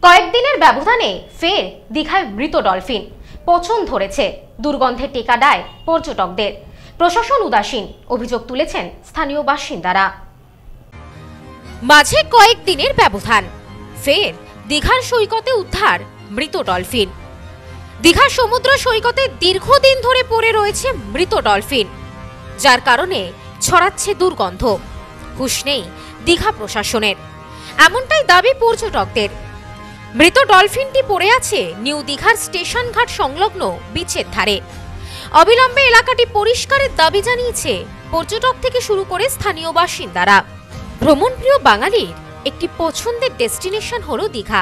কয়েকদিনের ব্যবধানে ফের দীঘায় মৃত ডলফিন। পচন ধরেছে, দুর্গন্ধে টেকা দেয় পর্যটকদের। প্রশাসন উদাসীন, অভিযোগ তুলেছেন স্থানীয় বাসিন্দারা। মাঝে কয়েকদিনের ব্যবধান, ফের দীঘার সৈকতে উদ্ধার মৃত ডলফিন। দীঘার সমুদ্র সৈকতে দীর্ঘদিন ধরে পড়ে রয়েছে মৃত ডলফিন, যার কারণে ছড়াচ্ছে দুর্গন্ধ। হুঁশ নেই দীঘা প্রশাসনের, এমনটাই দাবি পর্যটকদের। মৃত ডলফিনটি পড়ে আছে নিউ দীঘার স্টেশন ঘাট সংলগ্ন বিচের ধারে। অবিলম্বে এলাকাটি পরিষ্কারের দাবি জানিয়েছে পর্যটক থেকে শুরু করে স্থানীয় বাসিন্দারা। ভ্রমণপ্রিয় বাঙালির একটি পছন্দের ডেস্টিনেশন হলো দীঘা।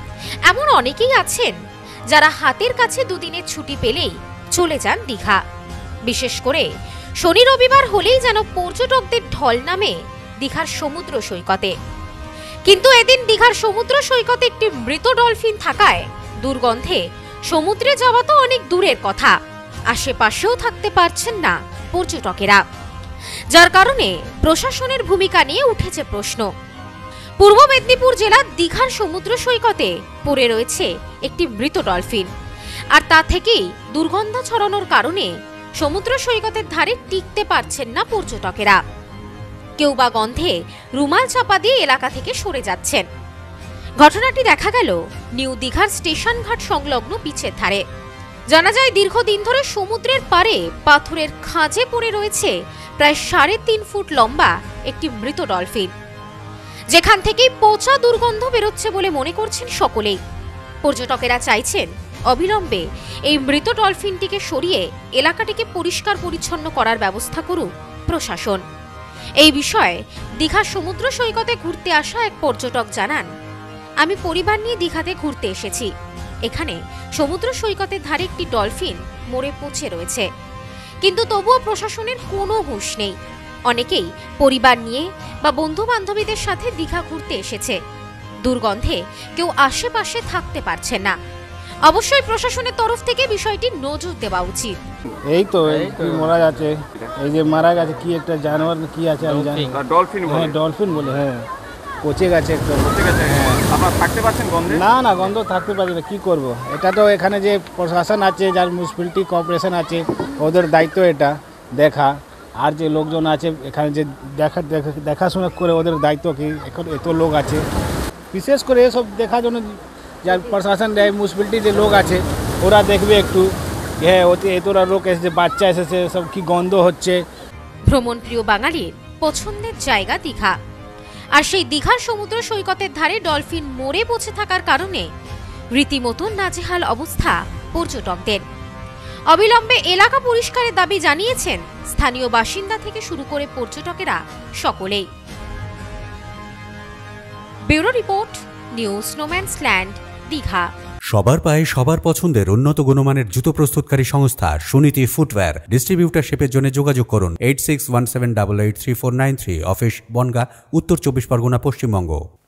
এমন অনেকেই আছেন যারা হাতের কাছে দুদিনের ছুটি পেলেই চলে যান দীঘা। বিশেষ করে শনি রবিবার হলেই যেন পর্যটকদের ঢল নামে দীঘার সমুদ্র সৈকতে। কিন্তু এদিন দীঘার সমুদ্র সৈকতে একটি মৃত ডলফিন থাকায় দুর্গন্ধে সমুদ্রে যাওয়া তো অনেক দূরের কথা, আশেপাশেও থাকতে পারছেন না পর্যটকেরা, যার কারণে প্রশাসনের ভূমিকা নিয়ে উঠেছে প্রশ্ন। পূর্ব মেদিনীপুর জেলার দীঘার সমুদ্র সৈকতে পড়ে রয়েছে একটি মৃত ডলফিন, আর তা থেকেই দুর্গন্ধ ছড়ানোর কারণে সমুদ্র সৈকতের ধারে টিকতে পারছেন না পর্যটকেরা। কেউ বা গন্ধে রুমাল চাপা দিয়ে এলাকা থেকে সরে যাচ্ছেন। ঘটনাটি দেখা গেল নিউ দীঘার স্টেশন ঘাট সংলগ্ন বিচের ধারে। জানা যায় দীর্ঘদিন ধরে সমুদ্রের পাড়ে পাথরের খাঁজে পড়ে রয়েছে প্রায় 3.5 ফুট লম্বা একটি মৃত ডলফিন, যেখান থেকেই পচা দুর্গন্ধ বেরোচ্ছে বলে মনে করছেন সকলেই। পর্যটকেরা চাইছেন অবিলম্বে এই মৃত ডলফিনটিকে সরিয়ে এলাকাটিকে পরিষ্কার পরিচ্ছন্ন করার ব্যবস্থা করুক প্রশাসন। এই বিষয়ে দীঘার সমুদ্র সৈকতে ঘুরতে আসা এক পর্যটক জানান, আমি পরিবার নিয়ে দীঘাতে ঘুরতে এসেছি। এখানে সমুদ্র সৈকতের ধারে একটি ডলফিন মরে পচে রয়েছে, কিন্তু তবুও প্রশাসনের কোনো হুঁশ নেই। অনেকেই পরিবার নিয়ে বা বন্ধু বান্ধবীদের সাথে দীঘা ঘুরতে এসেছে, দুর্গন্ধে কেউ আশেপাশে থাকতে পারছেন না। অবশ্যই প্রশাসনের তরফ থেকে বিষয়টি নজর দেওয়া উচিত। এই তো মারা যাচ্ছে, এই যে মারা গেছে, কি একটা জানোয়ার কি আছে আমি জানি। ডলফিন, হ্যাঁ ডলফিন বলে, হ্যাঁ পচে গেছে একটু। আপনারা থাকতে পারছেন গন্ধে? না গন্ধ থাকতে পারছি না, কি করব। এটা তো এখানে যে প্রশাসন আছে, যার মিউনিসিপ্যালিটি কর্পোরেশন আছে, ওদের দায়িত্ব এটা দেখা। আর যে লোকজন আছে এখানে যে দেখাশোনা করে, ওদের দায়িত্ব কি। এখন এত লোক আছে, বিশেষ করে এসব দেখার জন্য যার প্রশাসন দেয়, মিউনিসিপ্যালিটি যে লোক আছে ওরা দেখবে একটু, হ্যাঁ ওতে এতটা লোক এসেছে, বাচ্চা এসেছে, সব কি গন্ধ হচ্ছে। ভ্রমণপ্রিয় বাঙালির পছন্দের জায়গা দীঘা, আর সেই দীঘার সমুদ্র সৈকতের ধারে ডলফিন মরে পচে থাকার কারণে রীতিমতো নাজেহাল অবস্থা পর্যটকদের। অবিলম্বে এলাকা পরিষ্কারের দাবি জানিয়েছেন স্থানীয় বাসিন্দা থেকে শুরু করে পর্যটকেরা সকলেই। Bureau report, news no man's land, Digha. সবার পায়ে সবার পছন্দের উন্নত গুণমানের জুতো প্রস্তুতকারী সংস্থা সুনীতি ফুটওয়্যার। ডিস্ট্রিবিউটারশিপের জন্য যোগাযোগ করুন 8617883493, অফিস বনগাঁ, উত্তর 24 পরগনা, পশ্চিমবঙ্গ।